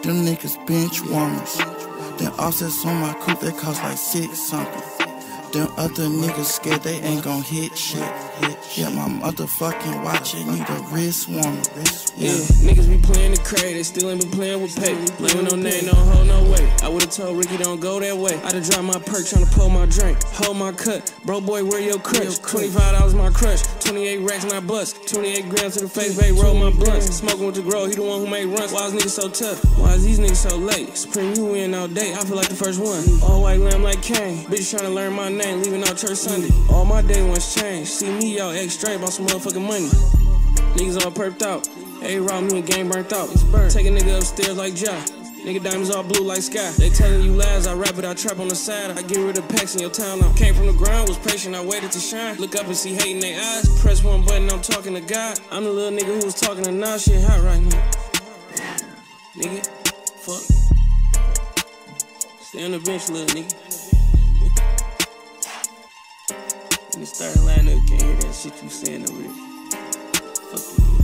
Them niggas bench warmers. Them offsets on my coupe, they cost like 6 something. Them other niggas scared they ain't gon' hit shit. Yeah, my motherfucking watch, it need a wrist warmer. Yeah, niggas be playing the crazy, they still ain't been playing with pay. Playing no name, no hoe, no way. I would've told Ricky don't go that way. I'd have dropped my perk tryna pull my drink. Hold my cut, bro boy, where your crutch? $25 my crush, 28 racks and I bust. 28 grams to the face, babe, roll my blunts. Smoking with the grow, he the one who made runs. Why is niggas so tough? Why is these niggas so late? Supreme, you win all day, I feel like the first one. All white lamb like Kane, bitch tryna learn my name, leaving out church Sunday. All my day ones changed, see me y'all extra on some motherfucking money. Niggas all perked out. A-Raw, me and game burnt out. Take a nigga upstairs like Ja. Nigga diamonds all blue like sky. They telling you lies, I rap it, I trap on the side. I get rid of packs in your town now. Came from the ground, was patient, I waited to shine. Look up and see hate in their eyes. Press one button, I'm talking to God. I'm the little nigga who was talking to now. Shit hot right now. Nigga, fuck. Stay on the bench, little nigga. When you start line up, can't hear that shit you saying over there. Fuck you.